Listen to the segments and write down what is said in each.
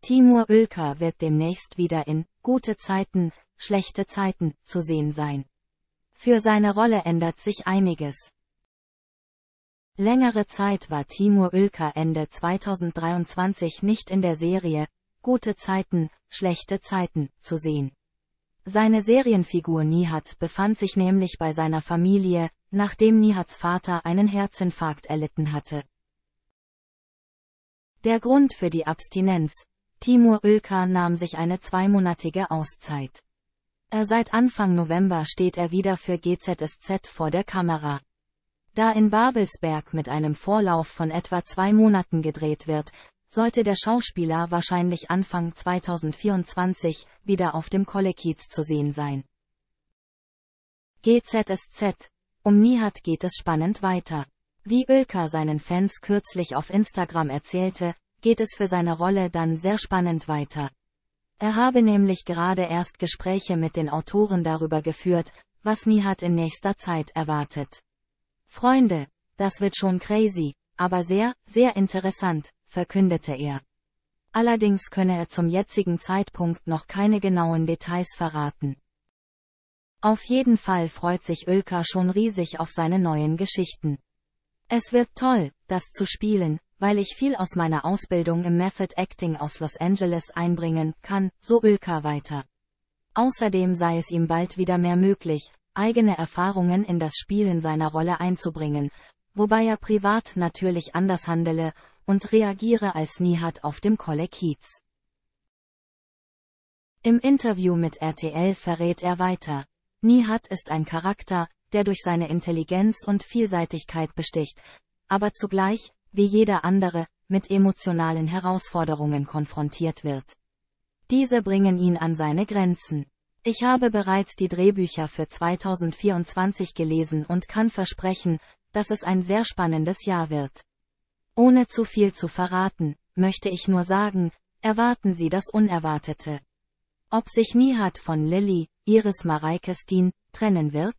Timur Ülker wird demnächst wieder in Gute Zeiten, schlechte Zeiten zu sehen sein. Für seine Rolle ändert sich einiges. Längere Zeit war Timur Ülker Ende 2023 nicht in der Serie Gute Zeiten, schlechte Zeiten zu sehen. Seine Serienfigur Nihat befand sich nämlich bei seiner Familie, nachdem Nihats Vater einen Herzinfarkt erlitten hatte. Der Grund für die Abstinenz: Timur Ülker nahm sich eine 2-monatige Auszeit. Seit Anfang November steht er wieder für GZSZ vor der Kamera. Da in Babelsberg mit einem Vorlauf von etwa 2 Monaten gedreht wird, sollte der Schauspieler wahrscheinlich Anfang 2024 wieder auf dem Kollekiez zu sehen sein. GZSZ: Um Nihat geht es spannend weiter. Wie Ülker seinen Fans kürzlich auf Instagram erzählte, geht es für seine Rolle dann sehr spannend weiter. Er habe nämlich gerade erst Gespräche mit den Autoren darüber geführt, was Nihat in nächster Zeit erwartet. Freunde, das wird schon crazy, aber sehr, sehr interessant, verkündete er. Allerdings könne er zum jetzigen Zeitpunkt noch keine genauen Details verraten. Auf jeden Fall freut sich Ülker schon riesig auf seine neuen Geschichten. Es wird toll, das zu spielen, weil ich viel aus meiner Ausbildung im Method Acting aus Los Angeles einbringen kann, so Ülker weiter. Außerdem sei es ihm bald wieder mehr möglich, eigene Erfahrungen in das Spielen seiner Rolle einzubringen, wobei er privat natürlich anders handele und reagiere als Nihat auf dem Kollekiez. Im Interview mit RTL verrät er weiter: Nihat ist ein Charakter, der durch seine Intelligenz und Vielseitigkeit besticht, aber zugleich, wie jeder andere, mit emotionalen Herausforderungen konfrontiert wird. Diese bringen ihn an seine Grenzen. Ich habe bereits die Drehbücher für 2024 gelesen und kann versprechen, dass es ein sehr spannendes Jahr wird. Ohne zu viel zu verraten, möchte ich nur sagen, erwarten Sie das Unerwartete. Ob sich Nihat von Lilly, Iris Mareike Steen, trennen wird?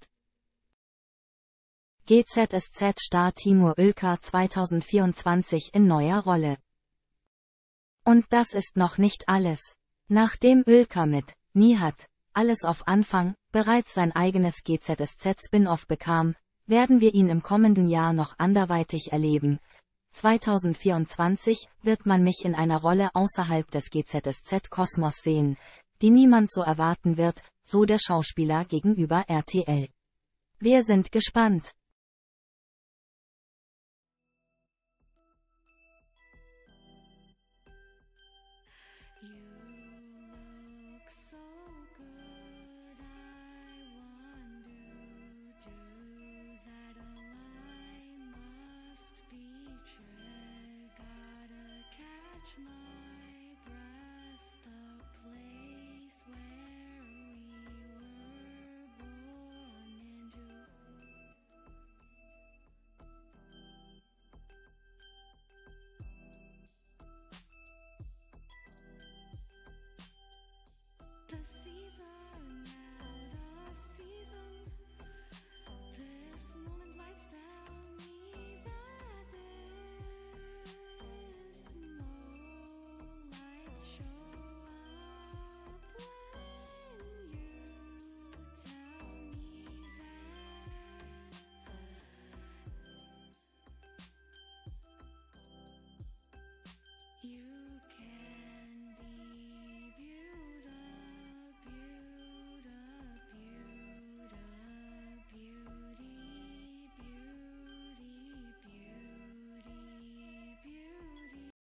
GZSZ-Star Timur Ülker 2024 in neuer Rolle. Und das ist noch nicht alles. Nachdem Ülker mit Nihat, alles auf Anfang, bereits sein eigenes GZSZ-Spin-off bekam, werden wir ihn im kommenden Jahr noch anderweitig erleben. 2024 wird man mich in einer Rolle außerhalb des GZSZ-Kosmos sehen, die niemand so erwarten wird, so der Schauspieler gegenüber RTL. Wir sind gespannt.